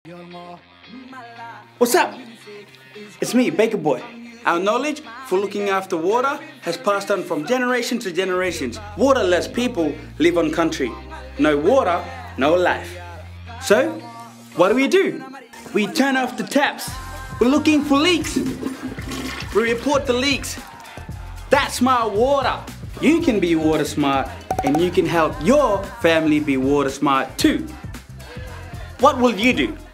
What's up? It's me, Baker Boy. Our knowledge for looking after water has passed on from generation to generations. Waterless people live on country. No water, no life. So, what do? We turn off the taps. We're looking for leaks. We report the leaks. That's smart water. You can be water smart and you can help your family be water smart too. What will you do?